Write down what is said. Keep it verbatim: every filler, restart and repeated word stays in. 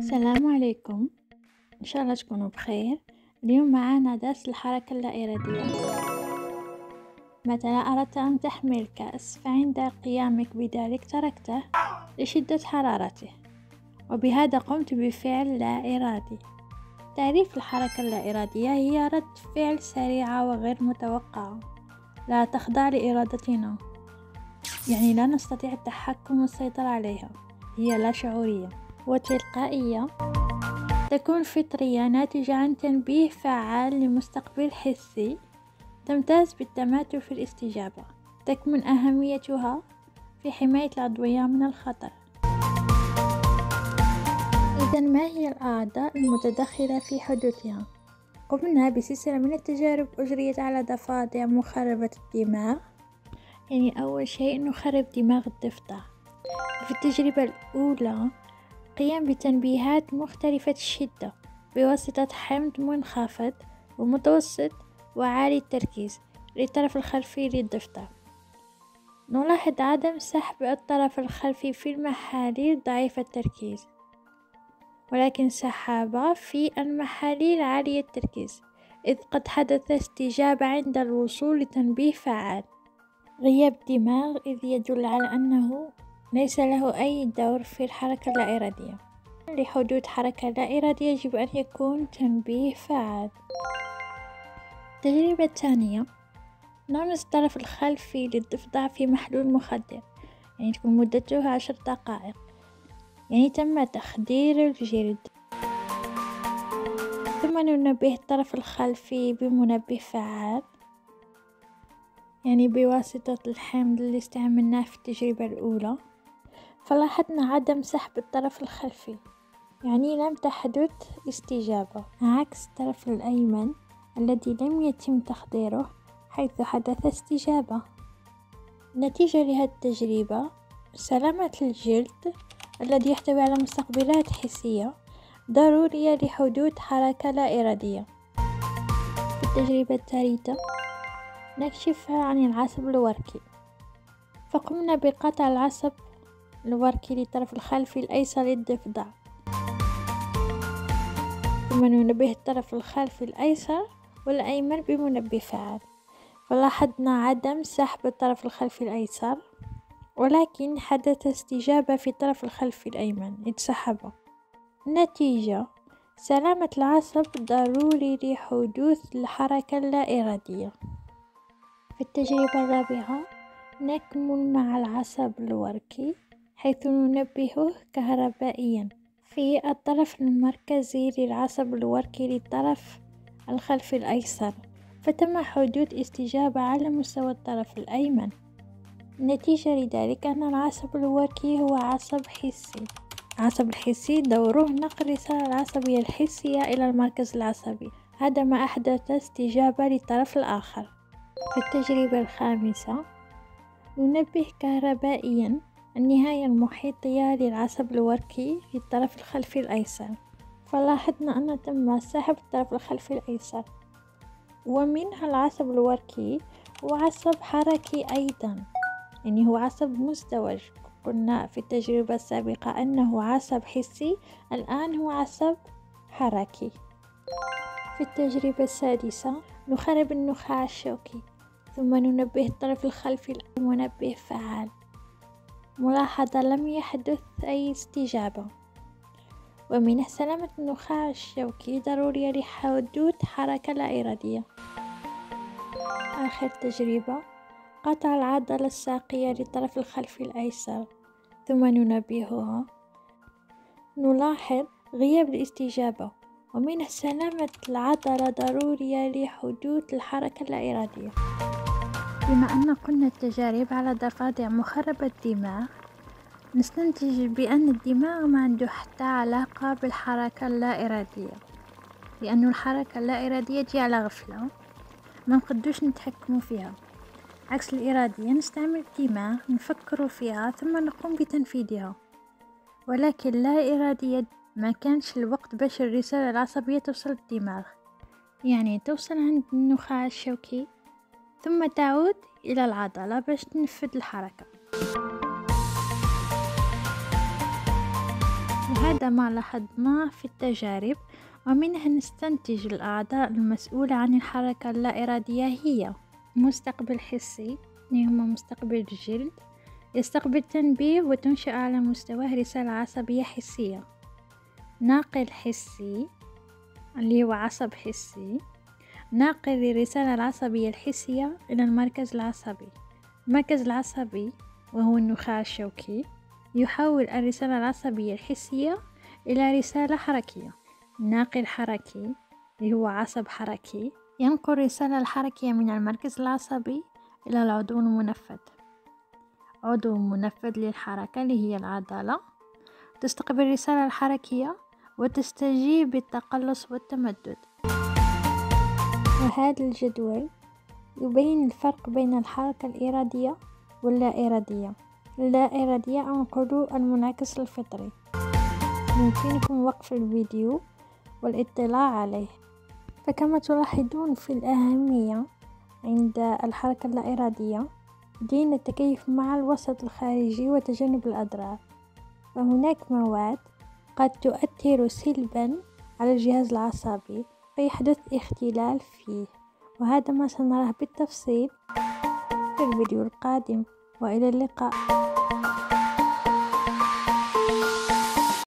السلام عليكم، إن شاء الله تكونوا بخير. اليوم معانا درس الحركة اللا إرادية. مثلا أردت أن تحمل كأس، فعند قيامك بذلك تركته لشدة حرارته، وبهذا قمت بفعل لا إرادي. تعريف الحركة اللا إرادية هي رد فعل سريعة وغير متوقعة، لا تخضع لإرادتنا، يعني لا نستطيع التحكم والسيطرة عليها، هي لا شعورية وتلقائية، تكون فطرية ناتجة عن تنبيه فعال لمستقبل حسي، تمتاز بالتماثل في الاستجابة، تكمن أهميتها في حماية العضوية من الخطر. إذا ما هي الأعضاء المتدخلة في حدوثها؟ قمنا بسلسلة من التجارب أجريت على ضفادع مخربة الدماغ. يعني أول شيء نخرب دماغ الضفدع. في التجربة الأولى قيام بتنبيهات مختلفة الشدة بواسطة حمض منخفض ومتوسط وعالي التركيز للطرف الخلفي للضفدع. نلاحظ عدم سحب الطرف الخلفي في المحاليل ضعيفة التركيز، ولكن سحب في المحاليل عالية التركيز، إذ قد حدث استجابة عند الوصول لتنبيه فعال. غياب الدماغ إذ يدل على أنه ليس له أي دور في الحركة اللا إرادية. لحدوث حركة لا إرادية يجب أن يكون تنبيه فعال. التجربة الثانية، نغمس الطرف الخلفي للضفدع في محلول مخدر، يعني تكون مدته عشر دقائق، يعني تم تخدير الجلد، ثم ننبه الطرف الخلفي بمنبه فعال، يعني بواسطة الحمض اللي استعملناه في التجربة الأولى. فلاحظنا عدم سحب الطرف الخلفي، يعني لم تحدث استجابة، عكس الطرف الأيمن الذي لم يتم تخديره حيث حدث استجابة. نتيجة لهذه التجربة، سلامة الجلد الذي يحتوي على مستقبلات حسية ضرورية لحدوث حركة لا إرادية. في التجربة الثالثة نكشف عن العصب الوركي، فقمنا بقطع العصب الوركي للطرف الخلفي الأيسر للضفدع، ثم ننبه الطرف الخلفي الأيسر والأيمن بمنبه فعال. فلاحظنا عدم سحب الطرف الخلفي الأيسر، ولكن حدث استجابة في الطرف الخلفي الأيمن إذ سحبه. النتيجة، سلامة العصب ضروري لحدوث الحركة اللا إرادية. في التجربة الرابعة نكمن مع العصب الوركي، حيث ننبهه كهربائيا في الطرف المركزي للعصب الوركي للطرف الخلفي الأيسر، فتم حدوث استجابة على مستوى الطرف الأيمن. النتيجة لذلك أن العصب الوركي هو عصب حسي. العصب الحسي دوره نقل الرسالة العصبية الحسية إلى المركز العصبي، هذا ما أحدث استجابة للطرف الآخر. في التجربة الخامسة ننبه كهربائيا النهاية المحيطية للعصب الوركي في الطرف الخلفي الأيسر، فلاحظنا أن تم سحب الطرف الخلفي الأيسر، ومنها العصب الوركي هو عصب حركي أيضا، يعني هو عصب مزدوج. قلنا في التجربة السابقة أنه عصب حسي، الآن هو عصب حركي. في التجربة السادسة نخرب النخاع الشوكي، ثم ننبه الطرف الخلفي المنبه فعال. ملاحظة، لم يحدث أي استجابة، ومن سلامة النخاع الشوكي ضرورية لحدوث حركة لا إرادية. آخر تجربة، قطع العضلة الساقية للطرف الخلفي الأيسر، ثم ننبهها. نلاحظ غياب الاستجابة، ومن سلامة العضلة ضرورية لحدوث الحركة اللا إرادية. بما أن قلنا التجارب على ضفادع مخربة الدماغ، نستنتج بأن الدماغ ما عنده حتى علاقة بالحركة اللا إرادية، لأن الحركة اللا إرادية تجي على غفلة، ما نقدوش نتحكموا فيها، عكس الإرادية نستعمل الدماغ نفكر فيها ثم نقوم بتنفيذها. ولكن لا إرادية ما كانش الوقت باش الرسالة العصبية توصل للدماغ، يعني توصل عند النخاع الشوكي ثم تعود إلى العضلة. العضلة باش تنفذ الحركة. وهذا ما لاحظناه في التجارب، ومنها نستنتج الأعضاء المسؤولة عن الحركة اللا إرادية هي مستقبل حسي اللي هو مستقبل الجلد، يستقبل تنبيه وتنشأ على مستواه رسالة عصبية حسية. ناقل حسي اللي هو عصب حسي، ناقل الرسالة العصبية الحسية إلى المركز العصبي. المركز العصبي وهو النخاع الشوكي يحول الرسالة العصبية الحسية إلى رسالة حركية. ناقل حركي اللي هو عصب حركي ينقل الرسالة الحركية من المركز العصبي إلى العضو المنفذ. عضو منفذ للحركة اللي هي العضلة تستقبل الرسالة الحركية وتستجيب بالتقلص والتمدد. وهذا الجدول يبين الفرق بين الحركة الإرادية واللا إرادية. اللا إرادية أو نقولوا المنعكس الفطري، يمكنكم وقف الفيديو والاطلاع عليه. فكما تلاحظون في الأهمية عند الحركة اللا إرادية دين التكيف مع الوسط الخارجي وتجنب الأضرار، فهناك مواد قد تؤثر سلبا على الجهاز العصبي فيحدث اختلال فيه، وهذا ما سنراه بالتفصيل في الفيديو القادم، وإلى اللقاء.